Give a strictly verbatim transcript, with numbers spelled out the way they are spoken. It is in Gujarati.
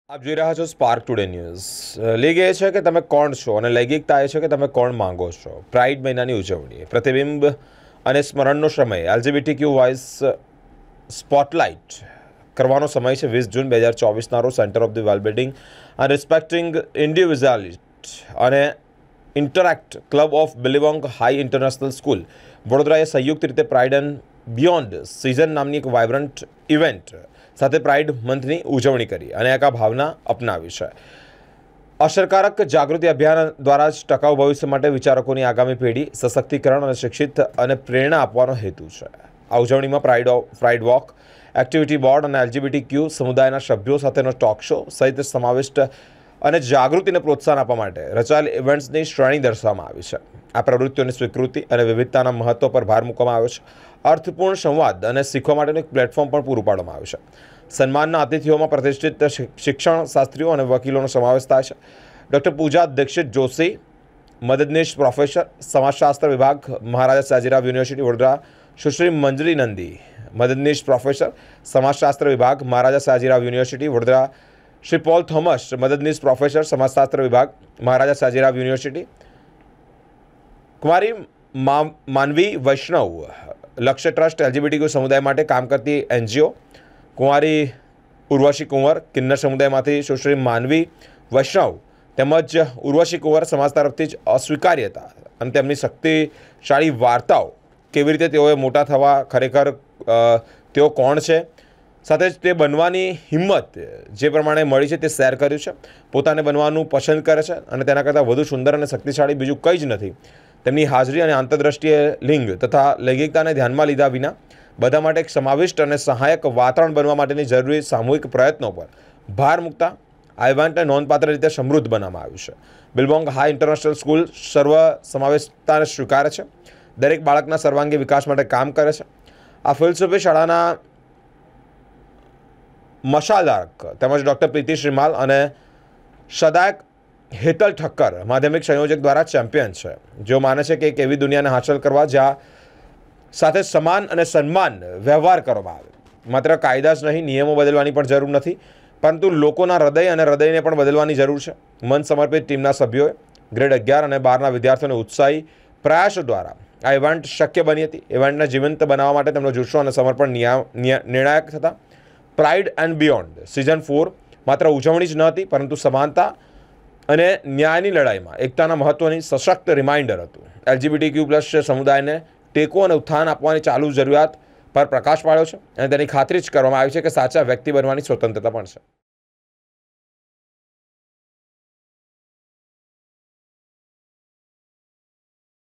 આપ જોઈ રહ્યા છો સ્પાર્ક ટુડે ન્યૂઝ। લીગ એ છે કે તમે કોણ છો અને લૈંગિકતા એ છે કે તમે કોણ માંગો છો। પ્રાઇડ મહિનાની ઉજવણી, પ્રતિબિંબ અને સ્મરણનો સમય, એલજીબીટીક્યુ વોઇસ સ્પોટલાઇટ કરવાનો સમય છે વીસ જૂન બે હજાર ચોવીસના રોજ સેન્ટર ઓફ ધી વેલબિલ્ડિંગ અને રિસ્પેક્ટિંગ ઇન્ડિવિઝ્યુઆલિટી અને interact club of Billabong high international school વડોદરાએ સંયુક્ત રીતે પ્રાઇડ એન્ડ બિયોન્ડ સિઝન નામની એક વાઇબ્રન્ટ ઇવેન્ટ સાથે પ્રાઇડ મંથની ઉજવણી કરી અને એક આ ભાવના અપનાવી છે। અસરકારક જાગૃતિ અભિયાન દ્વારા જ ટકાઉ ભવિષ્ય માટે વિચારકોની આગામી પેઢી સશક્તિકરણ અને શિક્ષિત અને પ્રેરણા આપવાનો હેતુ છે। આ ઉજવણીમાં pride pride walk, activity board અને એલજીબીટી ક્યુ સમુદાયના સભ્યો સાથેનો ટોક શો સહિત સમાવિષ્ટ અને જાગૃતિને પ્રોત્સાહન આપવા માટે રચાયેલ ઇવેન્ટ્સની શ્રેણી દર્શાવવામાં આવી છે। આ પ્રવૃત્તિઓની સ્વીકૃતિ અને વિવિધતાના મહત્વ પર ભાર મૂકવામાં આવ્યો છે। અર્થપૂર્ણ સંવાદ અને શીખવા માટેનું એક પ્લેટફોર્મ પણ પૂરું પાડવામાં આવ્યું છે। સન્માનના અતિથિઓમાં પ્રતિષ્ઠિત શિક્ષણ શાસ્ત્રીઓ અને વકીલોનો સમાવેશ થાય છે। ડૉક્ટર પૂજા દીક્ષિત જોશી, મદદનીશ પ્રોફેસર, સમાજશાસ્ત્ર વિભાગ, મહારાજા સયાજીરાવ યુનિવર્સિટી વડોદરા; સુશ્રી મંજરી નંદી, મદદનીશ પ્રોફેસર, સમાજશાસ્ત્ર વિભાગ, Maharaja Sayajirao university Vadodara; Shri Paul Thomas, મદદનીશ પ્રોફેસર, સમાજશાસ્ત્ર વિભાગ, મહારાજા સયાજીરાવ યુનિવર્સિટી; કુમારી માનવી વૈષ્ણવ, લક્ષ્ય ટ્રસ્ટ એલજીબીટીક્યુ સમુદાય માટે કામ કરતી એનજીઓ; કુંવારી ઉર્વશી કુંવર, કિન્નર સમુદાયમાંથી સુશ્રી માનવી વૈષ્ણવ તેમજ ઉર્વશી કુંવર સમાજ તરફથી જ અસ્વીકાર્યતા અને તેમની શક્તિશાળી વાર્તાઓ, કેવી રીતે તેઓએ મોટા થવા, ખરેખર તેઓ કોણ છે, સાથે જ તે બનવાની હિંમત જે પ્રમાણે મળી છે તે શેર કર્યું છે। પોતાને બનવાનું પસંદ કરે છે અને તેના કરતાં વધુ સુંદર અને શક્તિશાળી બીજું કંઈ જ નથી। તેમની હાજરી અને આંતરદ્રષ્ટિએ લિંગ તથા લૈંગિકતાને ધ્યાનમાં લીધા વિના બધા માટે એક સમાવિષ્ટ અને સહાયક વાતાવરણ બનવા માટેની જરૂરી સામૂહિક પ્રયત્નો પર ભાર મૂકતા આ ઇવેન્ટને નોંધપાત્ર રીતે સમૃદ્ધ બનાવવામાં આવ્યું છે। બિલબોંગ હાઈ ઇન્ટરનેશનલ સ્કૂલ સર્વ સમાવેશતાને સ્વીકારે છે, દરેક બાળકના સર્વાંગી વિકાસ માટે કામ કરે છે। આ ફિલસૂફી શાળાના મશાલધારક તેમજ ડૉક્ટર પ્રીતિ શ્રીમાલ અને સદાયક હેતલ ઠક્કર માધ્યમિક સંયોજક દ્વારા ચેમ્પિયન છે, જેઓ માને છે કે એક એવી દુનિયાને હાંસલ કરવા જ્યાં સાથે સમાન અને સન્માન વ્યવહાર કરવામાં આવે। માત્ર કાયદા જ નહીં, નિયમો બદલવાની પણ જરૂર નથી, પરંતુ લોકોના હૃદય અને હૃદયને પણ બદલવાની જરૂર છે। મન સમર્પિત ટીમના સભ્યોએ ગ્રેડ અગિયાર અને બારના વિદ્યાર્થીઓને ઉત્સાહી પ્રયાસો દ્વારા આ ઇવેન્ટ શક્ય બની હતી। ઇવેન્ટને જીવંત બનાવવા માટે તેમનો જુસ્સો અને સમર્પણ નિર્ણાયક થતા pride and beyond season four માત્ર ઉજવણી જ ન હતી, પરંતુ સમાનતા અને ન્યાયની લડાઈમાં એકતાના મહત્ત્વની સશક્ત રિમાઇન્ડર હતું। એલજીબીટીક્યુ પ્લસ સમુદાયને ટેકો અને ઉત્થાન આપવાની ચાલુ જરૂરિયાત પર પ્રકાશ પાડ્યો છે અને તેની ખાતરી જ કરવામાં આવી છે કે સાચા વ્યક્તિ બનવાની સ્વતંત્રતા પણ છે।